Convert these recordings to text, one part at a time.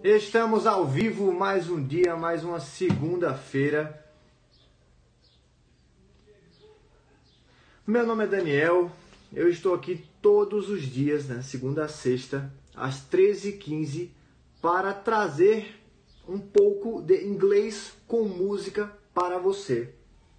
Estamos ao vivo mais um dia, mais uma segunda-feira. Meu nome é Daniel, eu estou aqui todos os dias, né, segunda a sexta, às 13h15, para trazer um pouco de inglês com música para você.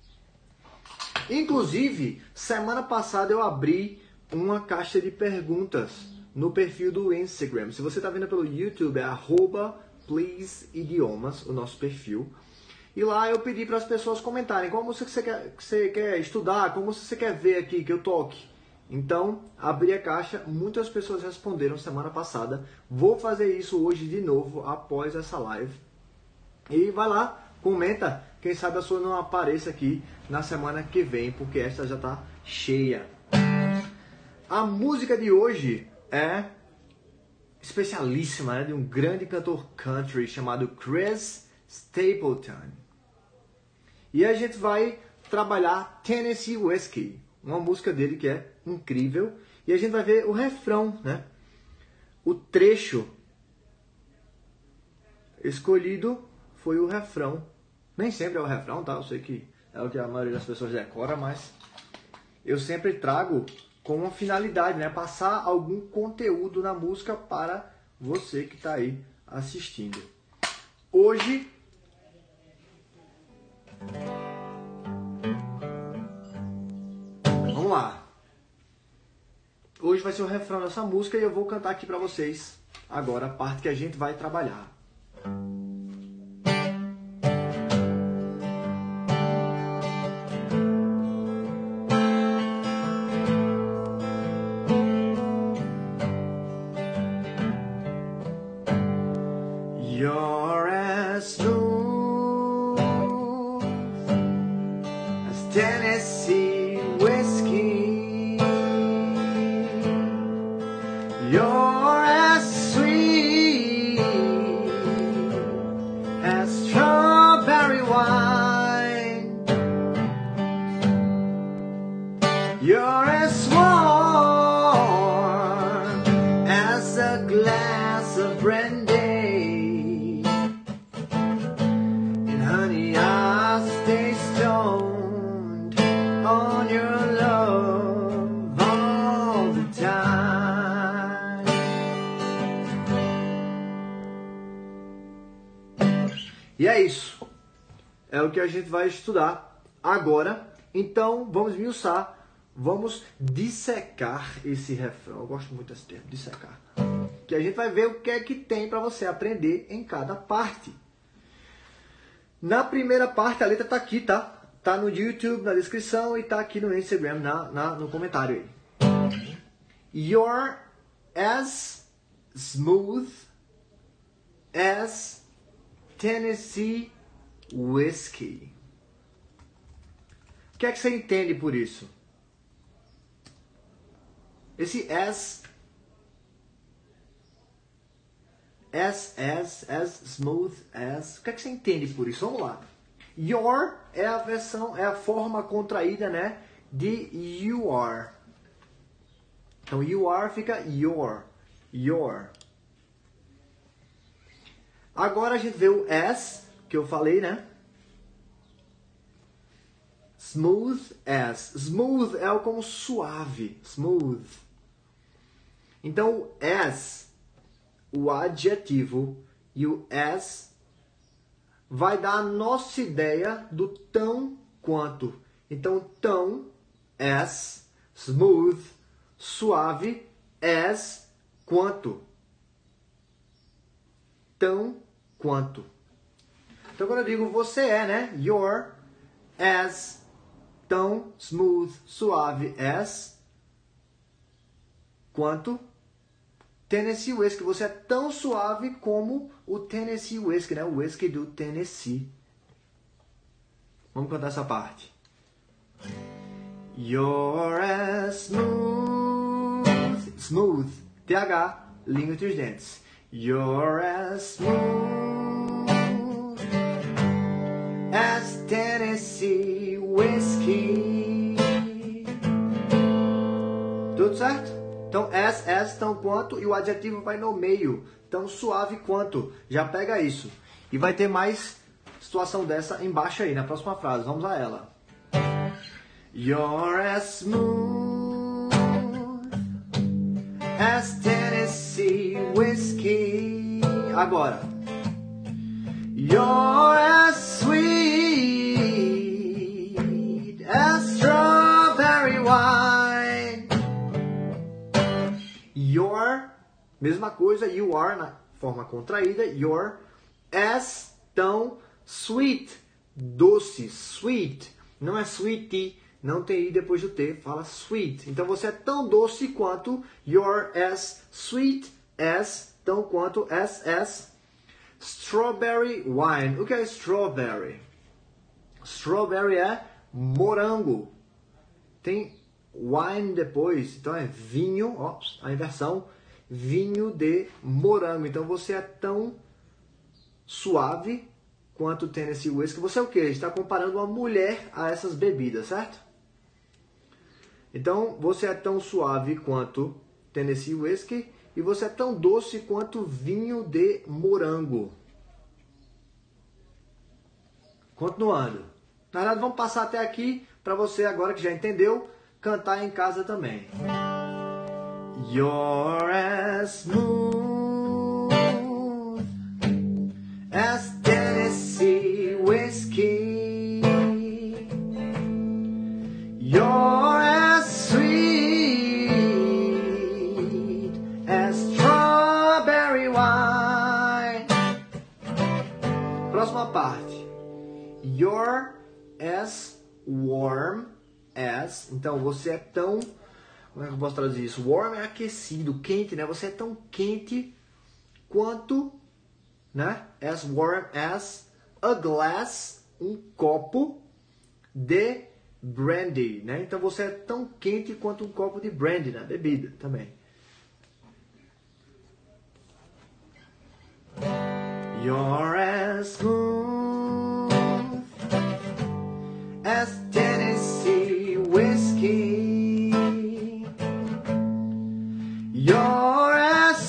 Inclusive, semana passada eu abri uma caixa de perguntas no perfil do Instagram. Se você está vendo pelo YouTube, é @pleaseidiomas, o nosso perfil. E lá eu pedi para as pessoas comentarem qual música você quer estudar, qual música você quer ver aqui que eu toque. Então, abri a caixa, muitas pessoas responderam semana passada. Vou fazer isso hoje de novo, após essa live. E vai lá, comenta, quem sabe a sua não apareça aqui na semana que vem, porque esta já está cheia. A música de hoje é especialíssima, né, de um grande cantor country chamado Chris Stapleton. E a gente vai trabalhar Tennessee Whiskey, uma música dele que é incrível. E a gente vai ver o refrão, né? O trecho escolhido foi o refrão. Nem sempre é o refrão, tá? Eu sei que é o que a maioria das pessoas decora, mas eu sempre trago com uma finalidade, né? Passar algum conteúdo na música para você que está aí assistindo. Hoje vamos lá. Hoje vai ser o refrão dessa música e eu vou cantar aqui para vocês agora a parte que a gente vai trabalhar. You're as smooth as Tennessee whiskey. You're as sweet as strawberry wine. You're as warm as a glass of brandy. And honey, I'll stay stoned on your love all the time. E é isso. É o que a gente vai estudar agora. Então, vamos esmiuçar. Vamos dissecar esse refrão. Eu gosto muito desse termo, dissecar. Que a gente vai ver o que é que tem para você aprender em cada parte. Na primeira parte, a letra tá aqui, tá? Tá no YouTube, na descrição, e tá aqui no Instagram, no comentário aí. You're as smooth as Tennessee whiskey. O que é que você entende por isso? Esse as, smooth as. O que é que você entende por isso? Vamos lá. Your é a versão, é a forma contraída, né, de you are. Então you are fica your. Agora a gente vê o as, que eu falei, né? Smooth as. Smooth é o como suave, smooth. Então o as, o adjetivo, e o as vai dar a nossa ideia do tão quanto. Então, tão, as, smooth, suave, as, quanto. Tão quanto. Então, quando eu digo você é, né? You're as, tão, smooth, suave, as, quanto. Tennessee Whiskey, você é tão suave como o Tennessee Whiskey, né? O whisky do Tennessee. Vamos cantar essa parte. You're as smooth, TH, língua entre os dentes. You're as smooth as Tennessee Whiskey. Tudo certo? Então, as, tão quanto, e o adjetivo vai no meio. Tão suave quanto. Já pega isso. E vai ter mais situação dessa embaixo aí, na próxima frase. Vamos a ela. You're as smooth as Tennessee whiskey. Agora. You're as sweet as strawberry wine. You're, mesma coisa, you are na forma contraída. You're as, tão, sweet, doce, sweet. Não é sweetie, não tem i depois do T, fala sweet. Então você é tão doce quanto, you're as sweet as, tão quanto, as strawberry wine. O que é strawberry? Strawberry é morango. Tem wine depois, então é vinho, ó, a inversão, vinho de morango. Então você é tão suave quanto Tennessee Whiskey. Você é o quê? Está comparando uma mulher a essas bebidas, certo? Então você é tão suave quanto Tennessee Whiskey e você é tão doce quanto vinho de morango. Continuando. Na verdade, vamos passar até aqui para você, agora que já entendeu, cantar em casa também. You're as smooth as Tennessee whiskey. You're as sweet as strawberry wine. Próxima parte. You're as warm as. Então você é tão. Como é que eu posso traduzir isso? Warm é aquecido, quente, né? Você é tão quente quanto, né? As warm as a glass, um copo de brandy, né? Então você é tão quente quanto um copo de brandy, né? Bebida também. You're as smooth as Tennessee whiskey. You're as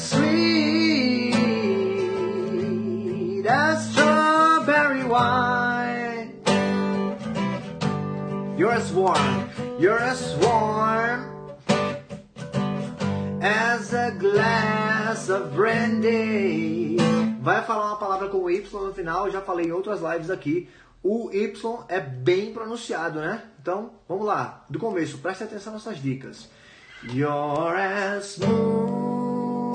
sweet as strawberry wine. You're as warm. You're as warm as a glass of brandy. Vai falar uma palavra com o Y no final. Eu já falei em outras lives aqui. O Y é bem pronunciado, né? Então, vamos lá. Do começo, preste atenção nessas dicas. You're as smooth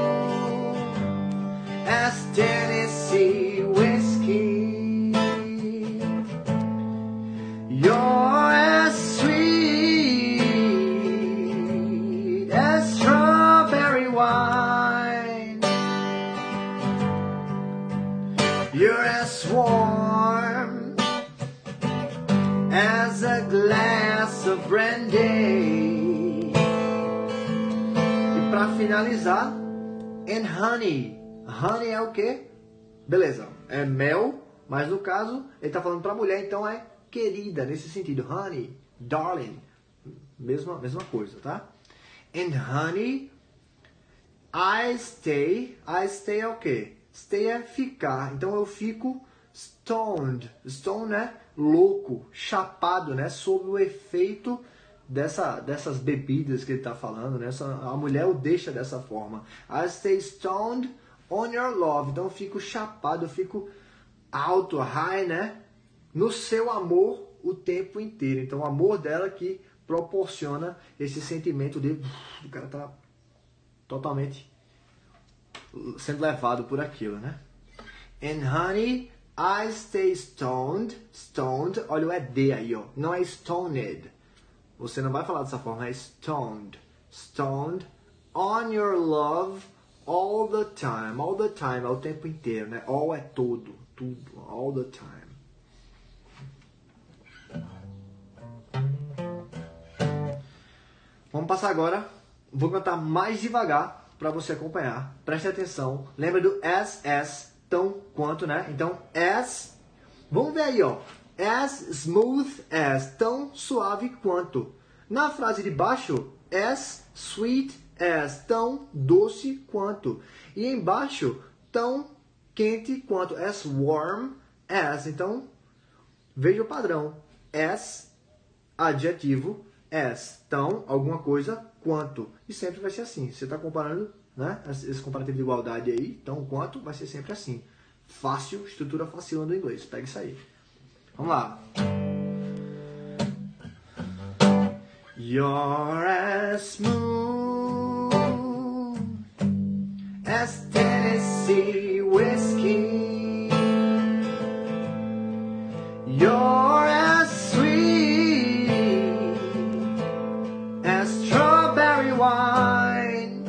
as Tennessee whiskey. You're as sweet as strawberry wine. You're as warm as a glass of brandy. Para finalizar, and honey. Honey é o quê? Beleza, é mel, mas no caso, ele está falando para mulher, então é querida, nesse sentido. Honey, darling, mesma coisa, tá? And honey, I stay é o quê? Stay é ficar, então eu fico stoned. Stoned é louco, chapado, né? Sob o efeito dessas bebidas que ele está falando, né? A mulher o deixa dessa forma. I stay stoned on your love. Então eu fico chapado, eu fico alto, high, né? No seu amor o tempo inteiro. Então o amor dela que proporciona esse sentimento de o cara tá totalmente sendo levado por aquilo, né? And honey, I stay stoned. Stoned, olha o ED aí, ó. Não é stoned. Você não vai falar dessa forma, é stoned. Stoned on your love all the time. All the time é o tempo inteiro, né? All é todo, tudo, all the time. Vamos passar agora. Vou cantar mais devagar para você acompanhar. Preste atenção. Lembra do as, tão quanto, né? Então, as. Vamos ver aí, ó. As smooth as, tão suave quanto. Na frase de baixo, as sweet as, tão doce quanto. E embaixo, tão quente quanto, as warm as. Então, veja o padrão. As, adjetivo, as, tão, alguma coisa, quanto. E sempre vai ser assim. Você está comparando, né? Esse comparativo de igualdade aí, tão quanto, vai ser sempre assim. Fácil, estrutura facilona do inglês. Pega isso aí. Vamos lá. You're as smooth as Tennessee whiskey. You're as sweet as strawberry wine.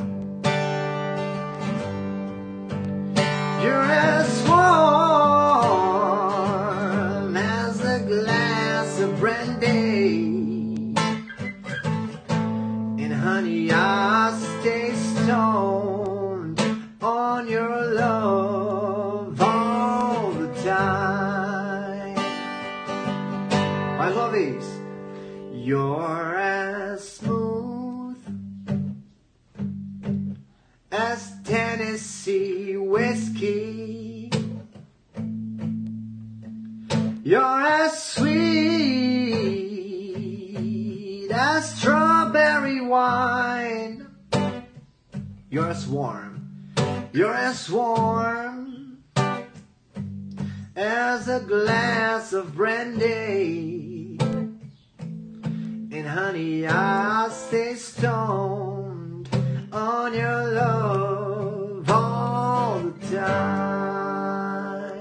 You're as warm as a glass of brandy. And honey, I stay stoned on your love all the time. I love these. You're as smooth as Tennessee whiskey. You're as sweet as strawberry wine. You're as warm. You're as warm as a glass of brandy. And honey, I stay stoned on your love all the time.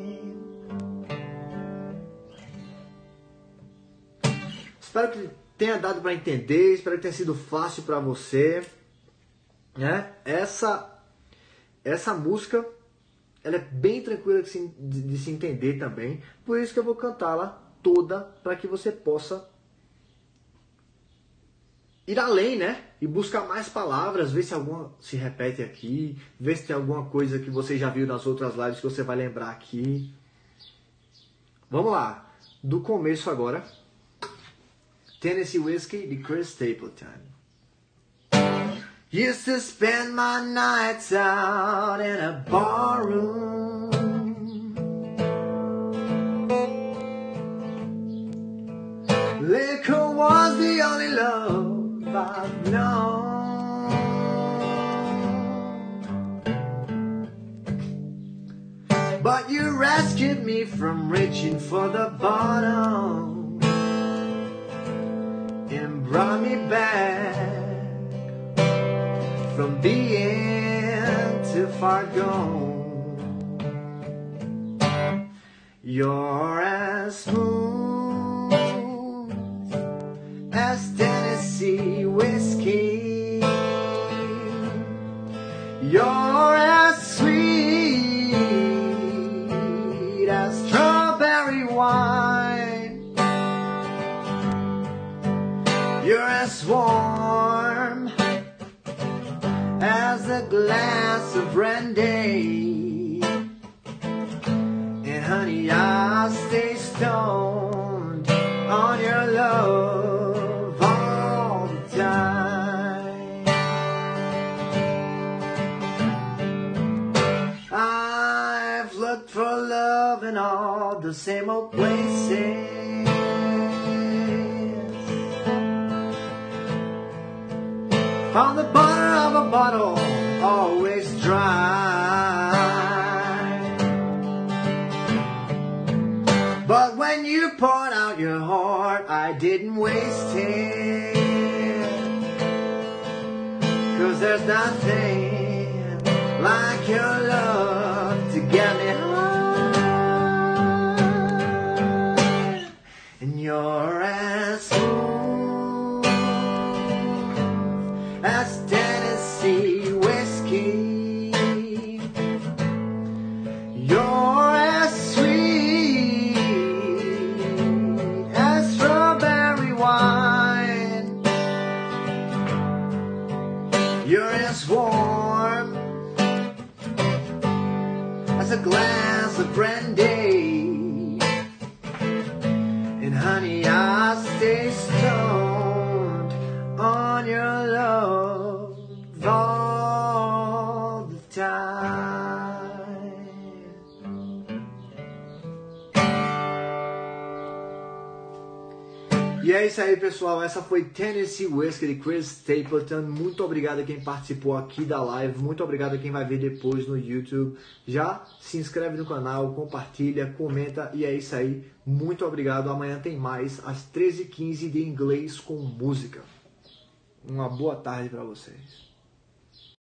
Espero que tenha dado para entender, espero que tenha sido fácil para você, né? Essa música, ela é bem tranquila de se entender também, por isso que eu vou cantá-la toda para que você possa ir além, né? E buscar mais palavras, ver se alguma se repete aqui, ver se tem alguma coisa que você já viu nas outras lives que você vai lembrar aqui. Vamos lá, do começo agora. Tennessee Whiskey, de Chris Stapleton. Used to spend my nights out in a barroom. Liquor was the only love I've known. But you rescued me from reaching for the bottom and brought me back from being too far gone. You're as smooth as Tennessee whiskey. You're as sweet as strawberry wine. You're as warm as a glass of brandy. And honey, I stay stoned on your love all the time. I've looked for love in all the same old places. Found the bottom of a bottle always dry. But when you poured out your heart, I didn't waste it. 'Cause there's nothing like your love to get me high. And you're as smooth as Tennessee whiskey. You're as sweet as strawberry wine. You're as warm as a glass of brandy. And honey, I stay stoned on your love all the time. E é isso aí, pessoal. Essa foi Tennessee Whiskey de Chris Stapleton. Muito obrigado a quem participou aqui da live. Muito obrigado a quem vai ver depois no YouTube. Já se inscreve no canal, compartilha, comenta. E é isso aí. Muito obrigado. Amanhã tem mais às 13h15 de Inglês com Música. Uma boa tarde para vocês.